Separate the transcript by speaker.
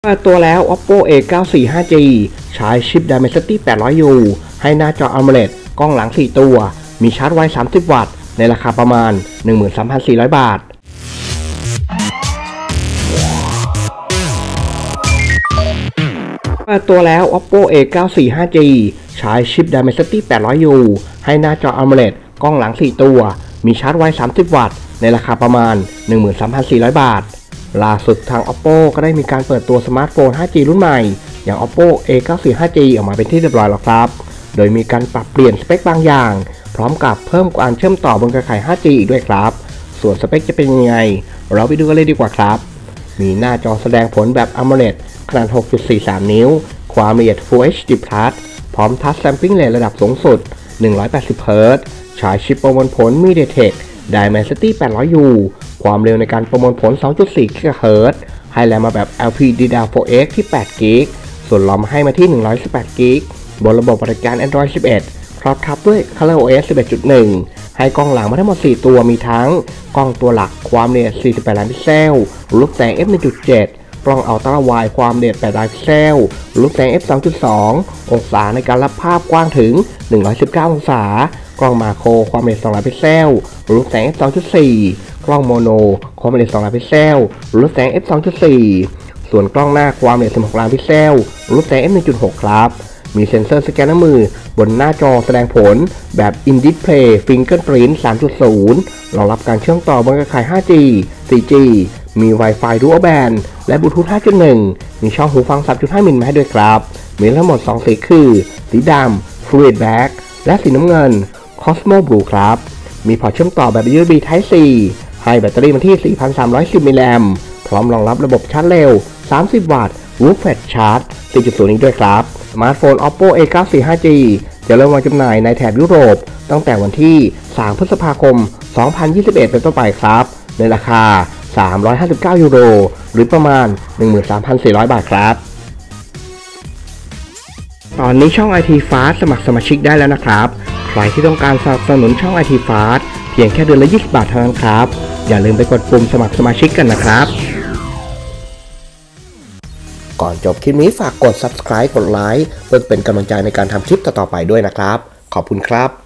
Speaker 1: เปิดตัวแล้ว Oppo A94 5G ใช้ชิป Dimensity 800U ให้หน้าจอ AMOLED กล้องหลัง 4 ตัว มีชาร์จไว30 วัตต์ ในราคาประมาณ 13,400 บาท เปิดตัวแล้ว Oppo A94 5G ใช้ชิป Dimensity 800U ให้หน้าจอ AMOLED กล้องหลัง 4 ตัว มีชาร์จไว30 วัตต์ ในราคาประมาณ 13,400 บาทล่าสุดทาง Oppo ก็ได้มีการเปิดตัวสมาร์ทโฟน 5G รุ่นใหม่อย่าง Oppo A94 5G ออกมาเป็นที่เรียบร้อยแล้วครับโดยมีการปรับเปลี่ยนสเปคบางอย่างพร้อมกับเพิ่มการเชื่อมต่อบนเครือข่าย 5G อีกด้วยครับส่วนสเปคจะเป็นยังไงเราไปดูกันเลยดีกว่าครับมีหน้าจอแสดงผลแบบ AMOLED ขนาด 6.43 นิ้วความละเอียด Full HD+ พร้อมทัชแซมปิ้งเรทระดับสูงสุด 180 Hz ใช้ชิปประมวลผล MediaTek Dimensity 800U ความเร็วในการประมวลผล 2.4 GHz ให้แรมมาแบบ LPDDR4X ที่ 8GB ส่วนรอมให้มาที่ 118GB บนระบบบริการ Android 11 ครอบทับด้วย ColorOS 11.1 ให้กล้องหลังมาทั้งหมด 4 ตัวมีทั้งกล้องตัวหลักความละเอียด 48 ล้านพิกเซลรูปแสง f1.7 กล้องอัลตร้าไวด์ความละเอียด 8 ล้านพิกเซลรูปแสง f2.2 องศาในการรับภาพกว้างถึง 119 องศากล้องมาโครความละเอียด 2 ล้านพิกเซลรูปแสง f2.4 กล้องโมโนความละเอียด 2 ล้านพิกเซลรูปแสง f2.4 ส่วนกล้องหน้าความละเอียด 16 ล้านพิกเซลรูปแสง f1.6 ครับมีเซ็นเซอร์สแกนน้ำมือบนหน้าจอแสดงผลแบบ In Display Fingerprint 3.0 รองรับการเชื่อมต่อบนเครือข่าย 5G 4G มี Wi-Fi Dual Band และ Bluetooth 5.1 มีช่องหูฟัง 3.5 มิลมาให้ด้วยครับมีทั้งหมด 2 สีคือสีดำ Fluid Black และสีน้ำเงิน Cosmo Blue ครับมีพอร์ตเชื่อมต่อแบบ USB Type C ให้แบตเตอรี่มาที่ 4,310 มิลลิแอมป์พร้อมรองรับระบบชาร์จเร็ว 30 วัตต์ Whoop Fast Charge 4.0 นี้ด้วยครับสมาร์ทโฟน Oppo A94 5G จะเริ่มวางจำหน่ายในแถบยุโรปตั้งแต่วันที่ 3 พฤษภาคม 2021 เป็นต้นไปครับในราคา 359 ยูโรหรือประมาณ 13,400 บาทครับตอนนี้ช่อง IT Fast สมัครสมาชิกได้แล้วนะครับใครที่ต้องการสนับสนุนช่อง IT Fast เพียงแค่เดือนละ 20 บาทเท่านั้นครับอย่าลืมไปกดปุ่มสมัครสมาชิกกันนะครับก่อนจบคลิปนี้ฝากกด Subscribe กดไลค์เพื่อเป็นกำลังใจในการทำคลิปต่อๆไปด้วยนะครับขอบคุณครับ